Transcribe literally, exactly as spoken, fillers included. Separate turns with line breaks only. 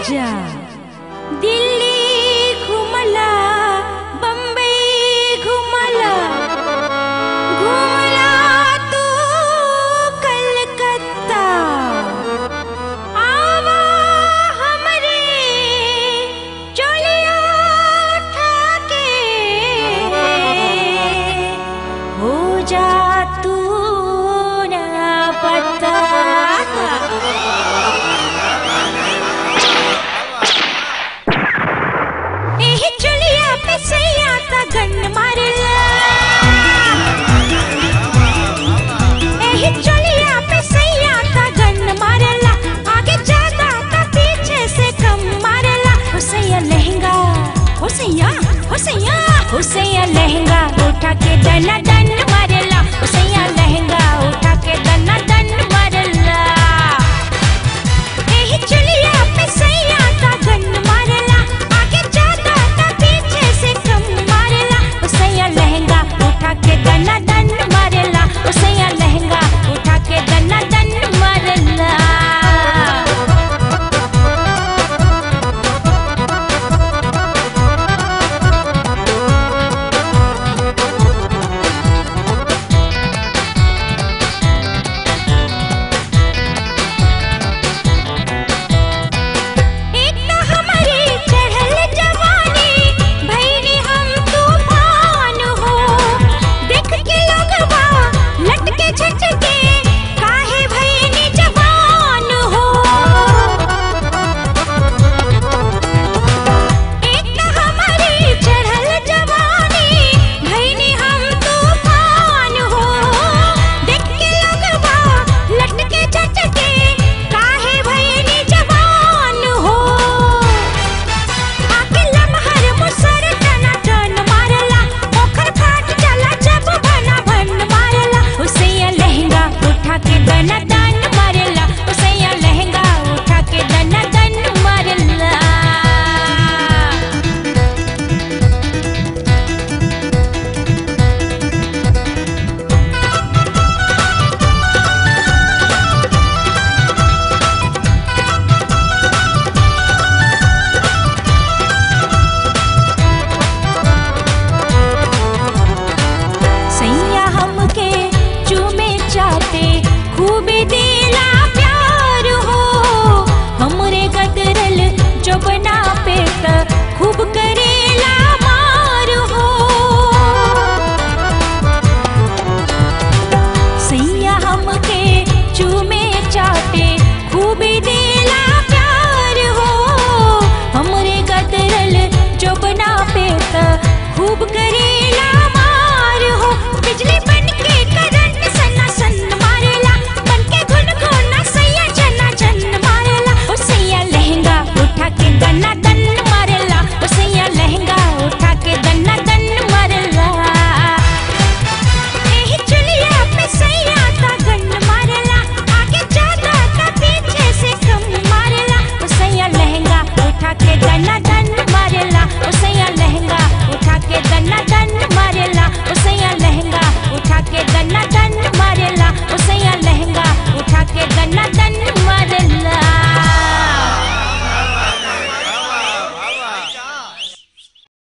जा। दिल्ली घुमला, बम्बई घुमला, घुमला तू कलकत्ता, आवा हमरे चोलिया उठा के, हो जा तू ना पता। एही चुलिया पे सैया ता गन मारला, एही चुलिया पे सैया ता गन मारला, आगे ज्यादा ता पीछे से कम मारला। हो सैया लहंगा, हो सैया, हो सैया, हो सैया लहंगा उठा के दना दन मारला, हो सैया लहंगा उठा के दना दन मारला। एही चुलिया पे सैया ता गन मारला, आगे ज्यादा ता पीछे से कम मारला, हो सैया लहंगा उठा के दना दन